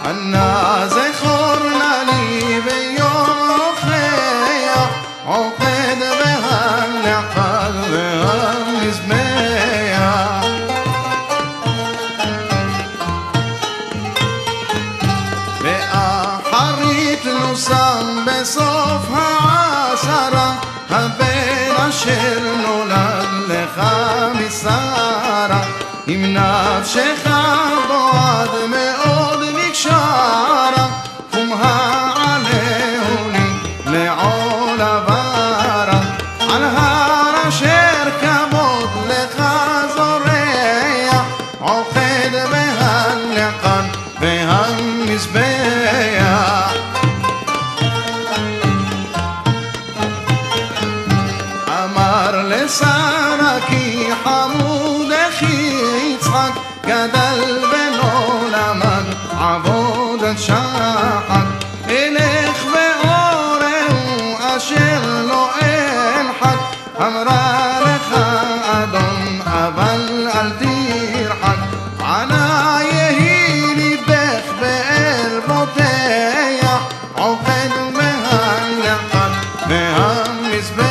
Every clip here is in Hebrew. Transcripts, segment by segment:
הנא זכורנה לי ביופיה, עוקד והנחל והמזבח. באחרית נוסם בסוף העשרה, הבן אשר נולד לך משרה. אם נפשך בו עד מאוד נקשרה, קום העלהו לי לעול עברה. על הר אשר כבוד לך זורע, עוקד בהנחל והמזבח. אמר לשרה כי חמוד אחי יצחק, גדל ולא למד עבודת שחק. אלך ואורהו אשר לא אלחק, אמרה לך אדון אבל אל תרחק. ענה יהי ליבך באל בוטח, עוקד מהנחל והמזבח.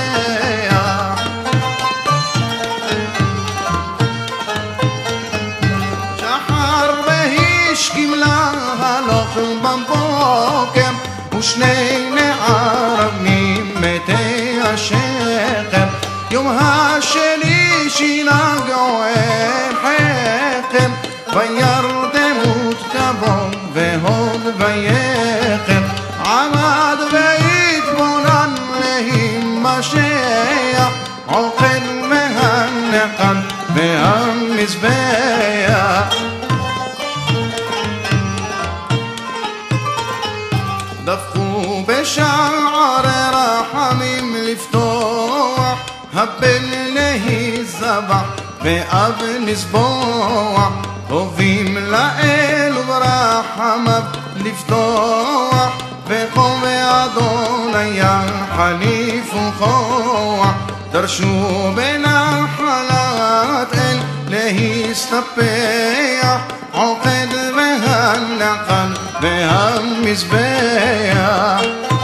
השכים לה הלוך בבוקר, ושני נעריו ממתי השכם. יום השלישי נגעו אל חכם, וירדמות כבוד והוד ויחם. עמד והתבונן להימשך, עוקד מהנחל והמזבח. דפקו בשערי רחמים לפתוח, הבן להיזבח ואב לסבוח. טובים לאל וברחמיו לפתוח, וחום אדוני חליף וכוח. דרשו בנחלת אל להסתפח, עוקד והנחל והמזבח.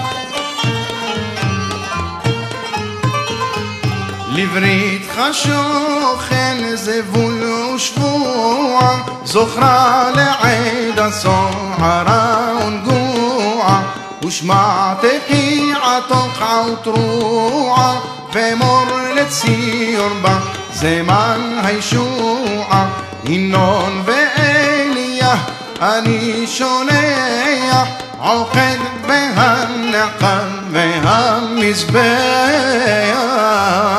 לבריתך שוכן זבול ושבוע, זוכרה לעד הסוערה ונגועה. ושמע תקיעתו ותרועה, ואמור לציון בה זמן הישועה. ינון ואליה אני שולח, עוקד בהנחל והמזבח.